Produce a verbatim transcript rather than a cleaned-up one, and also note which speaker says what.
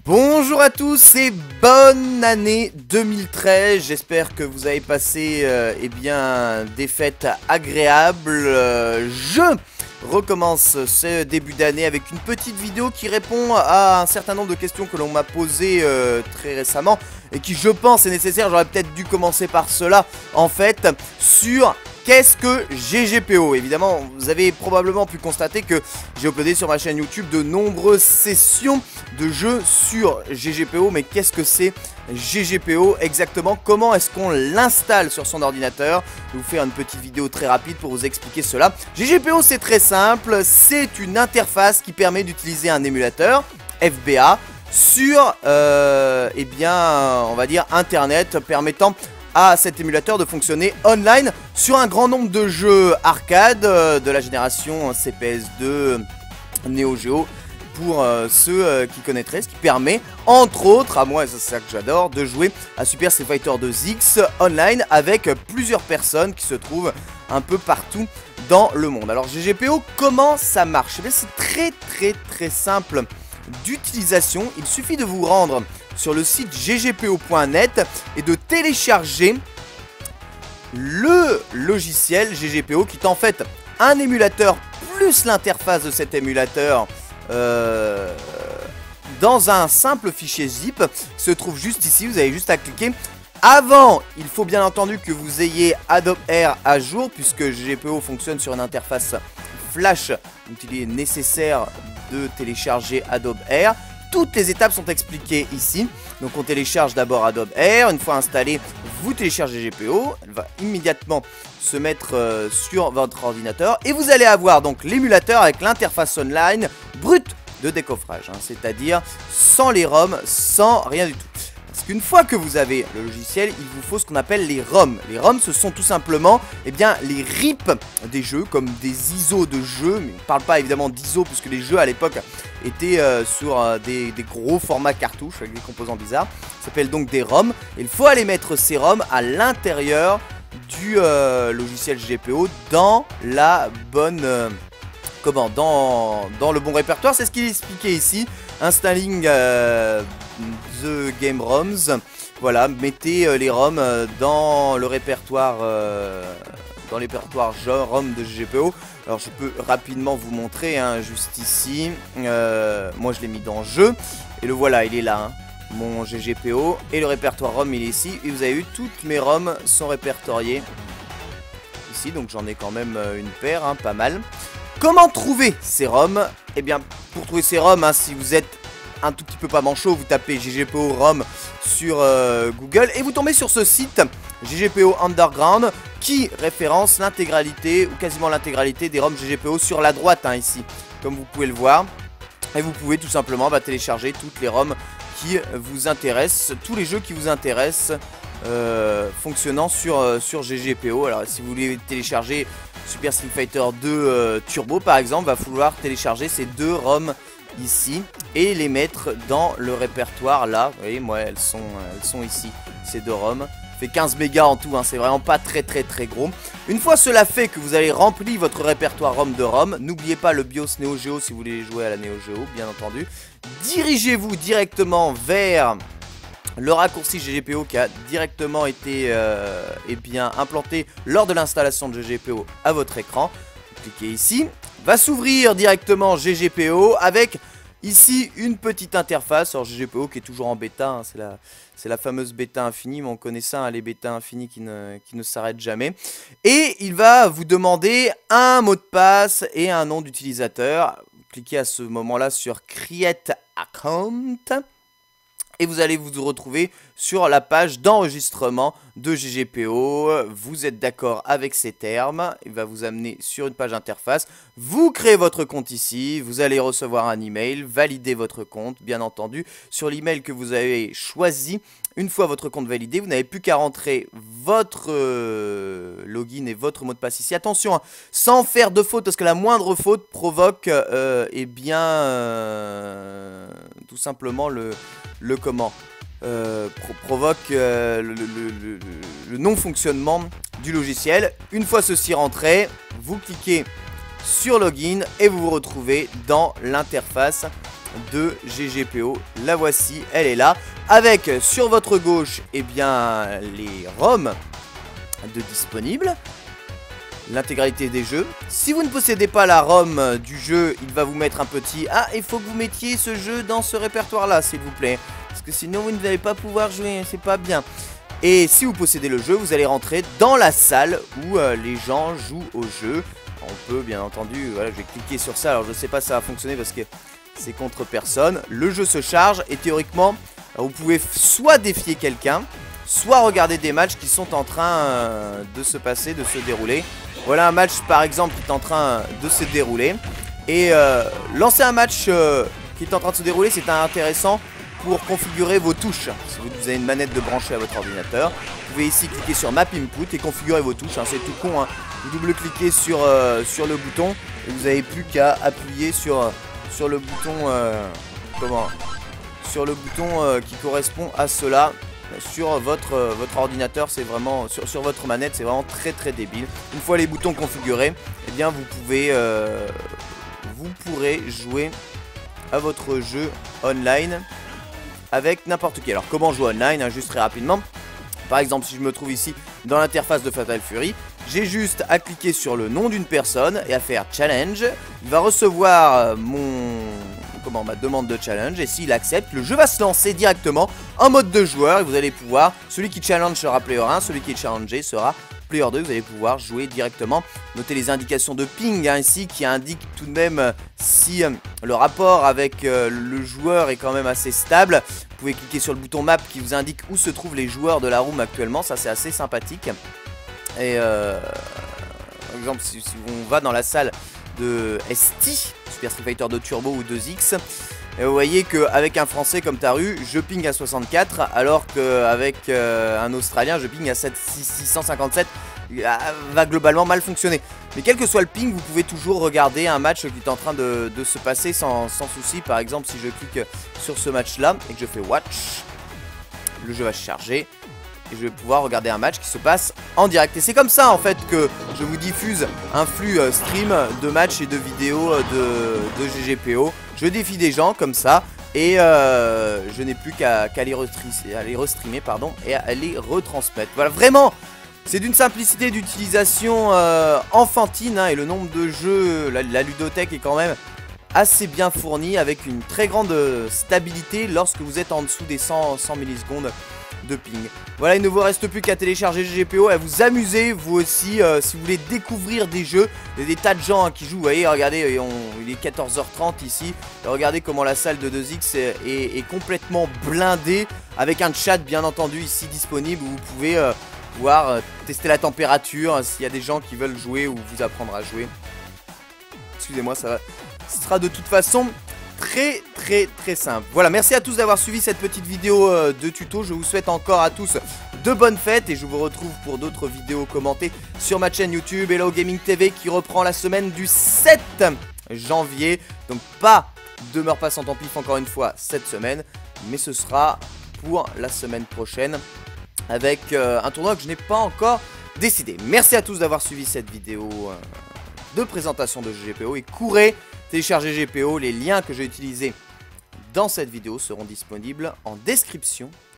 Speaker 1: Bonjour à tous et bonne année deux mille treize. J'espère que vous avez passé euh, eh bien, des fêtes agréables. Euh, je recommence ce début d'année avec une petite vidéo qui répond à un certain nombre de questions que l'on m'a posées euh, très récemment et qui, je pense, est nécessaire. J'aurais peut-être dû commencer par cela en fait, sur qu'est-ce que G G P O. Évidemment, vous avez probablement pu constater que j'ai uploadé sur ma chaîne YouTube de nombreuses sessions de jeux sur G G P O. Mais qu'est-ce que c'est G G P O exactement? Comment est-ce qu'on l'installe sur son ordinateur? Je vais vous faire une petite vidéo très rapide pour vous expliquer cela. G G P O, c'est très simple. C'est une interface qui permet d'utiliser un émulateur F B A sur, euh, eh bien, on va dire Internet, permettant à cet émulateur de fonctionner online sur un grand nombre de jeux arcade euh, de la génération C P S deux, Neo Geo, pour euh, ceux euh, qui connaîtraient, ce qui permet, entre autres, à moi, et c'est ça que j'adore, de jouer à Super Street Fighter deux X online avec plusieurs personnes qui se trouvent un peu partout dans le monde. Alors G G P O, comment ça marche? Eh bien, c'est très très très simple d'utilisation. Il suffit de vous rendre sur le site G G P O point net et de télécharger le logiciel G G P O qui est en fait un émulateur plus l'interface de cet émulateur euh, dans un simple fichier zip qui se trouve juste ici. Vous avez juste à cliquer. Avant, il faut bien entendu que vous ayez Adobe Air à jour puisque G G P O fonctionne sur une interface Flash, donc il est nécessaire de télécharger Adobe Air. Toutes les étapes sont expliquées ici. Donc on télécharge d'abord Adobe Air. Une fois installé, vous téléchargez G G P O. Elle va immédiatement se mettre euh, sur votre ordinateur. Et vous allez avoir donc l'émulateur avec l'interface online brute de décoffrage. Hein, c'est-à-dire sans les ROM, sans rien du tout. Parce qu'une fois que vous avez le logiciel, il vous faut ce qu'on appelle les ROM. Les ROM, ce sont tout simplement eh bien, les R I P des jeux, comme des I S O de jeux. Mais on ne parle pas évidemment d'I S O, puisque les jeux à l'époque étaient euh, sur euh, des, des gros formats cartouches, avec des composants bizarres. Ça s'appelle donc des ROM. Et il faut aller mettre ces ROM à l'intérieur du euh, logiciel G G P O, dans la bonne... Euh, comment dans, dans le bon répertoire. C'est ce qu'il est expliqué ici. Installing euh, the game ROMs. Voilà, mettez euh, les ROM euh, dans le répertoire euh, dans le répertoire ROM de G G P O. Alors je peux rapidement vous montrer, hein, juste ici. Euh, moi je l'ai mis dans jeu. Et le voilà, il est là, hein, mon G G P O. Et le répertoire ROM il est ici. Et vous avez vu, toutes mes ROM sont répertoriées ici. Donc j'en ai quand même euh, une paire, hein, pas mal. Comment trouver ces ROM? Eh bien, pour trouver ces ROM, hein, si vous êtes un tout petit peu pas manchot, vous tapez G G P O ROM sur euh, Google et vous tombez sur ce site G G P O Underground qui référence l'intégralité ou quasiment l'intégralité des ROM G G P O sur la droite, hein, ici, comme vous pouvez le voir. Et vous pouvez tout simplement bah, télécharger toutes les ROM qui vous intéressent, tous les jeux qui vous intéressent. Euh, fonctionnant sur, euh, sur G G P O. Alors si vous voulez télécharger Super Street Fighter deux euh, Turbo par exemple, va falloir télécharger ces deux ROM ici et les mettre dans le répertoire là. Vous voyez, moi elles sont, elles sont ici, ces deux ROM. Fait quinze mégas en tout, hein, c'est vraiment pas très très très gros. Une fois cela fait, que vous avez rempli votre répertoire ROM de ROM, n'oubliez pas le BIOS Neo Geo si vous voulez jouer à la Neo Geo, bien entendu. Dirigez-vous directement vers le raccourci G G P O qui a directement été euh, eh bien, implanté lors de l'installation de G G P O à votre écran. Vous cliquez ici, va s'ouvrir directement G G P O avec ici une petite interface. Alors G G P O qui est toujours en bêta, hein, c'est la, c'est la fameuse bêta infinie, mais on connaît ça, hein, les bêtas infinies qui ne, qui ne s'arrêtent jamais. Et il va vous demander un mot de passe et un nom d'utilisateur. Cliquez à ce moment-là sur Create Account. Et vous allez vous retrouver sur la page d'enregistrement de G G P O. Vous êtes d'accord avec ces termes. Il va vous amener sur une page interface. Vous créez votre compte ici. Vous allez recevoir un email. Valider votre compte, bien entendu. Sur l'email que vous avez choisi, une fois votre compte validé, vous n'avez plus qu'à rentrer votre euh, login et votre mot de passe ici. Attention, hein, sans faire de faute, parce que la moindre faute provoque euh, eh bien, euh, tout simplement le... le comment euh, pro provoque euh, le, le, le, le non-fonctionnement du logiciel. Une fois ceci rentré, vous cliquez sur Login et vous vous retrouvez dans l'interface de G G P O. La voici, elle est là. Avec sur votre gauche, eh bien, les ROM de disponibles. L'intégralité des jeux. Si vous ne possédez pas la ROM du jeu, il va vous mettre un petit « Ah, il faut que vous mettiez ce jeu dans ce répertoire-là, s'il vous plaît. Parce que sinon, vous ne allez pas pouvoir jouer, c'est pas bien. » Et si vous possédez le jeu, vous allez rentrer dans la salle où euh, les gens jouent au jeu. On peut, bien entendu, voilà, je vais cliquer sur ça. Alors, je sais pas si ça va fonctionner parce que c'est contre personne. Le jeu se charge et théoriquement, vous pouvez soit défier quelqu'un, soit regarder des matchs qui sont en train euh, de se passer, de se dérouler. Voilà un match par exemple qui est en train de se dérouler. Et euh, lancer un match euh, qui est en train de se dérouler, c'est intéressant pour configurer vos touches. Si vous avez une manette de brancher à votre ordinateur, vous pouvez ici cliquer sur Map Input et configurer vos touches. Hein, c'est tout con, hein. Vous double-cliquez sur, euh, sur le bouton et vous n'avez plus qu'à appuyer sur, sur le bouton euh, comment sur le bouton euh, qui correspond à cela. Sur votre, euh, votre ordinateur, c'est vraiment sur, sur votre manette, c'est vraiment très très débile. Une fois les boutons configurés, eh bien vous pouvez euh, vous pourrez jouer à votre jeu online avec n'importe qui. Alors comment jouer online, hein, juste très rapidement. Par exemple, si je me trouve ici dans l'interface de Fatal Fury, j'ai juste à cliquer sur le nom d'une personne et à faire challenge. Il va recevoir mon comment ma demande de challenge et s'il accepte, le jeu va se lancer directement en mode de joueur et vous allez pouvoir, celui qui challenge sera player un, celui qui est challengé sera player deux, vous allez pouvoir jouer directement. Notez les indications de ping hein, ici qui indiquent tout de même euh, si euh, le rapport avec euh, le joueur est quand même assez stable. Vous pouvez cliquer sur le bouton map qui vous indique où se trouvent les joueurs de la room actuellement, ça c'est assez sympathique. Et euh, par exemple si, si on va dans la salle de S T, Super Street Fighter deux Turbo ou deux X, et vous voyez qu'avec un français comme Taru, je ping à soixante-quatre, alors qu'avec euh, un australien, je ping à six cent cinquante-sept, va globalement mal fonctionner. Mais quel que soit le ping, vous pouvez toujours regarder un match qui est en train de, de se passer sans, sans souci. Par exemple, si je clique sur ce match-là et que je fais Watch, le jeu va se charger. Et je vais pouvoir regarder un match qui se passe en direct. Et c'est comme ça en fait que je vous diffuse un flux euh, stream de matchs et de vidéos euh, de, de G G P O. Je défie des gens comme ça. Et euh, je n'ai plus qu'à qu'à les, les restreamer pardon, et à les retransmettre. Voilà, vraiment, c'est d'une simplicité d'utilisation euh, enfantine. Hein, et le nombre de jeux, la, la ludothèque est quand même assez bien fournie avec une très grande stabilité lorsque vous êtes en dessous des cent, cent millisecondes de ping. Voilà, il ne vous reste plus qu'à télécharger G G P O et à vous amuser vous aussi euh, si vous voulez découvrir des jeux. Il y a des tas de gens hein, qui jouent, vous voyez, regardez, on, il est quatorze heures trente ici. Et regardez comment la salle de deux X est, est, est complètement blindée avec un chat bien entendu ici disponible où vous pouvez euh, voir euh, tester la température hein, s'il y a des gens qui veulent jouer ou vous apprendre à jouer. Excusez-moi, ça va. Ce sera de toute façon très très très simple. Voilà, merci à tous d'avoir suivi cette petite vidéo euh, de tuto. Je vous souhaite encore à tous de bonnes fêtes et je vous retrouve pour d'autres vidéos commentées sur ma chaîne YouTube Hello Gaming T V qui reprend la semaine du sept janvier. Donc pas demeure pas sans ton pif encore une fois cette semaine, mais ce sera pour la semaine prochaine avec euh, un tournoi que je n'ai pas encore décidé. Merci à tous d'avoir suivi cette vidéo euh, de présentation de G G P O et courez télécharger G G P O, les liens que j'ai utilisés dans cette vidéo seront disponibles en description